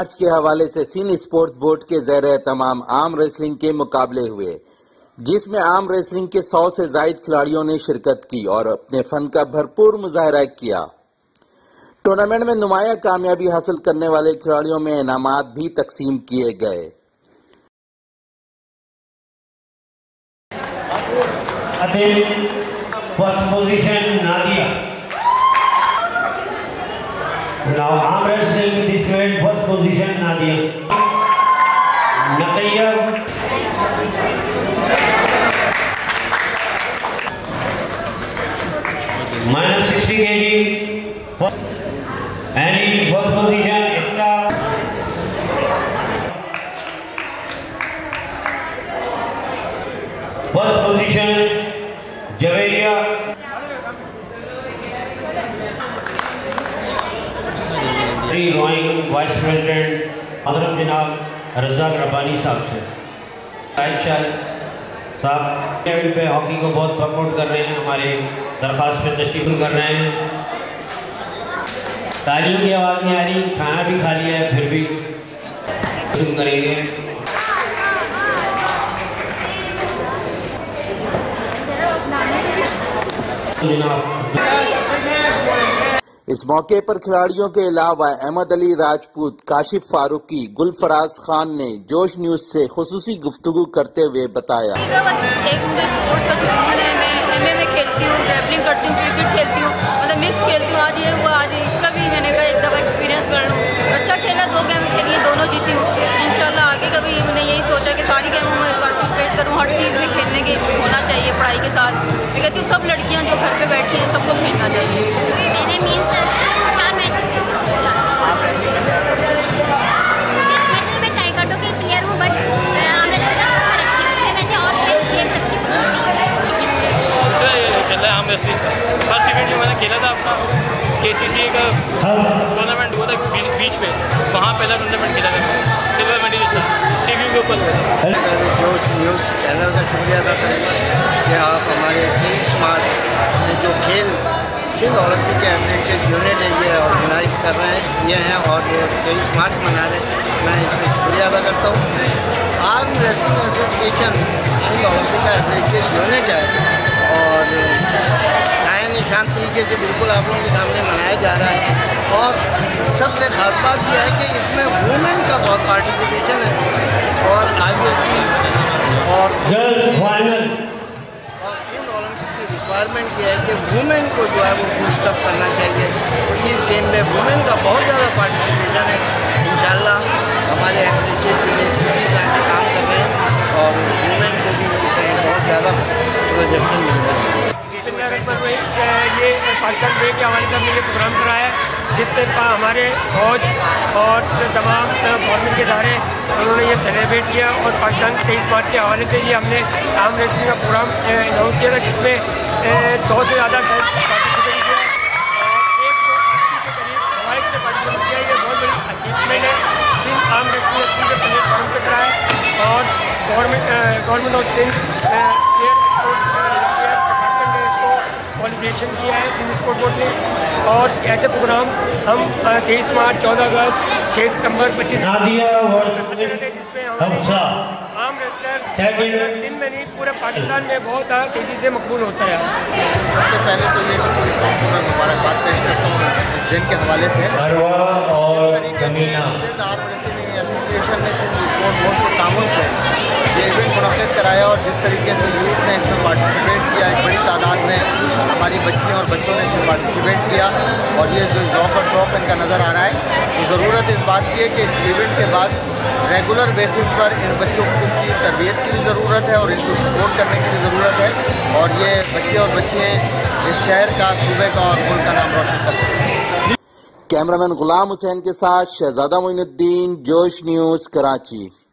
मार्च के हवाले से सिंध स्पोर्ट्स बोर्ड के ज़ेर तमाम आर्म रेसलिंग के मुकाबले हुए, जिसमें आर्म रेसलिंग के 100 से ज्यादा खिलाड़ियों ने शिरकत की और अपने फन का भरपूर मुजाहरा किया। टूर्नामेंट में नुमाया कामयाबी हासिल करने वाले खिलाड़ियों में इनामात भी तकसीम किए गए। First position Nadia. Now arm wrestling this weight, first position Nadia. Nakaya. Minus 60 kg. And in first position Ekta. First position Javeria. Rowing vice president हजरत जनाब रज़ाक रब्बानी साहब से साहब इवेंट पे हॉकी को बहुत प्रमोट कर रहे हैं, हमारे दरख्वास्त पे तशरीफ कर रहे हैं। तालियों की आवाज़ नहीं आ रही, खाना भी खा लिया है फिर भी शुरू करेंगे। इस मौके पर खिलाड़ियों के अलावा अहमद अली राजपूत, काशिफ फारूकी, गुलफराज खान ने जोश न्यूज से खुसूसी गुफ्तगू करते हुए बताया, एक मुझे स्पोर्ट्स का जुनून है। मैं MMA खेलती हूँ, ट्रैवलिंग करती हूँ, क्रिकेट खेलती हूँ, मतलब मिक्स खेलती हूँ। आज ये हुआ, आज इसका भी मैंने कहा एक दफ़ा एक्सपीरियंस कर लूँ। अच्छा खेला, 2 गेम खेली, दोनों जीती हूँ। इंशाल्लाह आगे कभी मैंने यही सोचा कि सारी गेमों में पार्टिसिपेट करूँ, हर चीज़ में खेलने की होना चाहिए पढ़ाई के साथ। मैं कहती हूँ सब लड़कियाँ जो घर पर बैठी हैं सबको खेलना चाहिए। मैंने फर्स्ट इवेंट जो मैंने खेला था अपना KCC का टूर्नामेंट हुआ था बीच पे, वहाँ पहला टूर्नामेंट खेला था, सिल्वर मेडल CVU के ऊपर। जोश न्यूज़ चैनल का शुक्रिया अदा करेंगे कि आप हमारे 23 मार्च में जो खेल सिंध ओलंपिक के एथलेटिक्स यूनिट है ये ऑर्गेनाइज कर रहे हैं, ये हैं और जो 23 मार्च मना रहे हैं, मैं इसमें शुक्रिया अदा करता हूँ। Arm wrestling association Sindh Olympic का एथलेटिक्स यूनिट है और नए निशान तरीके से बिल्कुल आप लोगों के सामने मनाया जा रहा है। और सबसे खास बात यह है कि इसमें वुमेन का बहुत पार्टिसिपेशन है और IOC और सिंध ओलंपिक की रिक्वायरमेंट यह है कि वुमेन को जो है वो बूस्टअप करना चाहिए। तो इस गेम में वुमेन का बहुत ज़्यादा पार्टिसिपेशन है। इंशाल्लाह हमारे एथलेटिक्स में इसी तरह से काम कर रहे हैं और वुमेन को भी बहुत ज़्यादा प्रोजेक्शन मिल रहा है। ये पाकिस्तान डे के हवाले से हमने ये प्रोग्राम कराया है, जिस पर हमारे फौज और तमाम गवर्नमेंट के इदारे उन्होंने ये सेलिब्रेट किया और पाकिस्तान के 23 मार्च के हवाले से ये हमने आर्म रेसलिंग का प्रोग्राम अनाउंस किया था, जिसमें 100 से ज़्यादा पार्टिसिपेट किया और 180 के करीब हमारे ने पार्टिसिपेट किया। ये बहुत बड़ी अचीवमेंट है। सिंध आर्म रेसलिंग के प्लेटफॉर्म पर कराया और गवर्नमेंट ऑफ सिंध क्वालिफिकेशन किया है सिंध स्पोर्ट बोर्ड ने। और ऐसे प्रोग्राम हम 23 मार्च, 14 अगस्त, 6 सितंबर, 25 जिसमें आर्म रेसलर सिंध में नहीं पूरे पाकिस्तान में बहुत तेज़ी से मकबूल होता है। सबसे पहले तो ये मुबारकबाद पेश करता हूँ इस दिन के हवाले से। आर्म रेसलिंग एसोसिएशन ने सिंध स्पोर्ट बोर्ड के तामुन से ये इवेंट मुनक़िद कराया और जिस तरीके से यूथ ने इसमें पार्टिसिपेट किया, एक बड़ी तादाद में हमारी बच्चियों और बच्चों ने इसमें पार्टिसिपेट किया और ये जो ज़ौक़ और शौक़ इनका नज़र आ रहा है, तो ज़रूरत इस बात की है कि इस इवेंट के बाद रेगुलर बेसिस पर इन बच्चों की तरबियत की भी ज़रूरत है और इनको सपोर्ट करने की भी ज़रूरत है और ये बच्चे और बच्चियाँ इस शहर का, सूबे का और मुल्क का नाम रोशन कर सकते हैं। कैमरामैन गुलाम हुसैन के साथ शहजादा मोइनुद्दीन, जोश न्यूज़, कराची।